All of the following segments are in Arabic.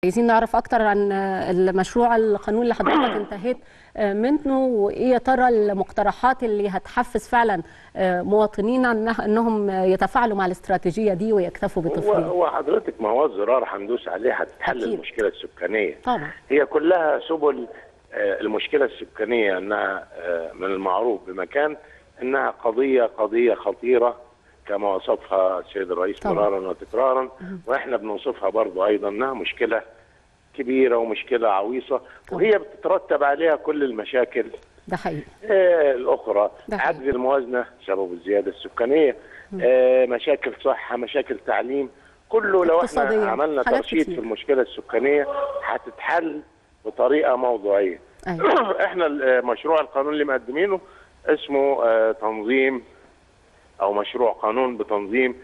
عايزين نعرف أكتر عن المشروع القانون اللي حضرتك انتهيت منه، وإيه يا ترى المقترحات اللي هتحفز فعلا مواطنين أنهم يتفاعلوا مع الاستراتيجية دي ويكتفوا بطفلين. وحضرتك ما هو الزرار هندوس عليه هتتحل المشكلة السكانية. طبعا هي كلها سبل المشكلة السكانية، أنها من المعروف بمكان أنها قضية خطيرة كما وصفها السيد الرئيس مرارا وتكرارا، واحنا بنوصفها برضو ايضا انها مشكله كبيره ومشكله عويصه، وهي بتترتب عليها كل المشاكل ده حقيقي الاخرى. عجز الموازنه سبب الزياده السكانيه، مشاكل صحه، مشاكل تعليم، كله لو احنا عملنا ترشيد في المشكله السكانيه هتتحل بطريقه موضوعيه. أيوة. احنا مشروع القانون اللي مقدمينه اسمه تنظيم أو مشروع قانون بتنظيم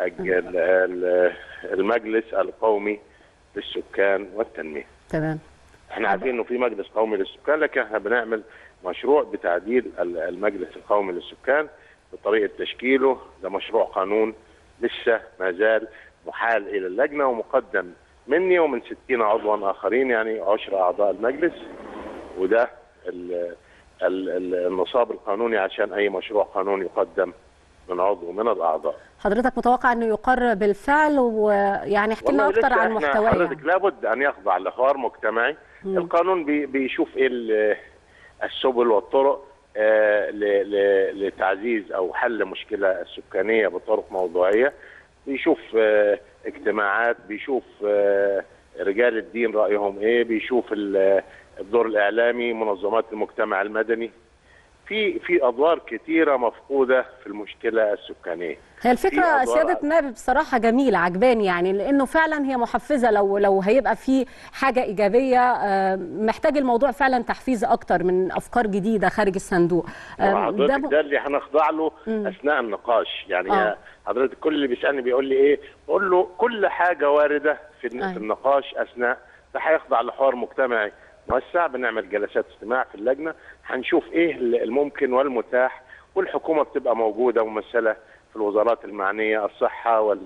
المجلس القومي للسكان والتنمية. تمام. احنا عارفين انه في مجلس قومي للسكان، لكن احنا بنعمل مشروع بتعديل المجلس القومي للسكان بطريقة تشكيله. ده مشروع قانون لسه ما زال محال إلى اللجنة ومقدم مني ومن 60 عضوا آخرين، يعني 10 أعضاء المجلس، وده النصاب القانوني عشان أي مشروع قانون يقدم من عضو من الاعضاء. حضرتك متوقع انه يقر بالفعل؟ ويعني احكي لنا اكتر عن محتواه. حضرتك لابد ان يخضع لحوار مجتمعي. القانون بيشوف ايه السبل والطرق لتعزيز او حل مشكله السكانيه بطرق موضوعيه. بيشوف اجتماعات، بيشوف رجال الدين رايهم ايه، بيشوف الدور الاعلامي، منظمات المجتمع المدني. في ادوار كتيره مفقوده في المشكله السكانيه. هي الفكره سياده النائب بصراحه جميله عجباني، يعني لانه فعلا هي محفزه. لو هيبقى في حاجه ايجابيه، محتاج الموضوع فعلا تحفيز اكتر من افكار جديده خارج الصندوق. ده اللي هنخضع له اثناء النقاش. يعني حضرتك كل اللي بيسالني بيقول لي ايه، بقول له كل حاجه وارده في النقاش اثناء ده هيخضع لحوار مجتمعي موسع. بنعمل جلسات استماع في اللجنه، هنشوف ايه الممكن والمتاح، والحكومه بتبقى موجوده ممثله في الوزارات المعنيه، الصحه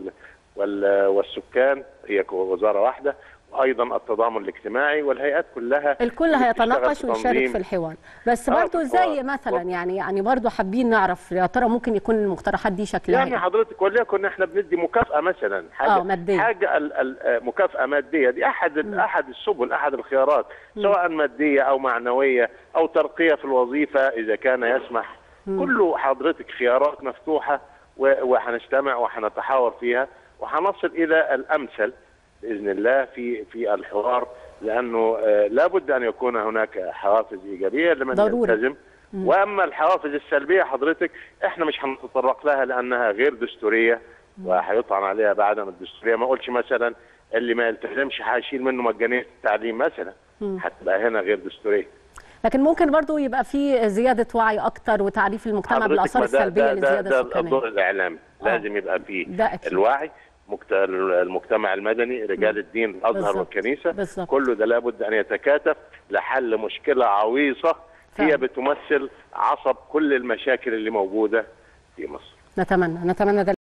والسكان هي وزاره واحده، وايضا التضامن الاجتماعي، والهيئات كلها الكل هيتناقش ويشارك في الحوار. بس برضه زي مثلا يعني برضه حابين نعرف يا ترى ممكن يكون المقترحات دي شكلها يعني حضرتك وليكن احنا بندي مكافاه مثلا، حاجه مكافاه ماديه، دي احد السبل، احد الخيارات، سواء ماديه او معنويه او ترقيه في الوظيفه اذا كان يسمح. كله حضرتك خيارات مفتوحه، وهنجتمع وهنتحاور فيها وهنصل الى الامثل باذن الله في الحوار، لانه لابد ان يكون هناك حوافز ايجابيه لمن يلتزم. واما الحوافز السلبيه حضرتك احنا مش هنتطرق لها لانها غير دستوريه وهيطعن عليها بعدم الدستوريه. ما اقولش مثلا اللي ما يلتزمش هشيل منه مجانيه التعليم مثلا، هتبقى هنا غير دستوريه. لكن ممكن برضو يبقى في زياده وعي اكتر وتعريف المجتمع بالاثار السلبيه للزياده السكانيه. الدور الاعلامي لازم يبقى فيه الوعي، المجتمع المدني، رجال الدين، الازهر والكنيسه، كله ده لابد ان يتكاتف لحل مشكله عويصه هي بتمثل عصب كل المشاكل اللي موجوده في مصر. نتمنى ده.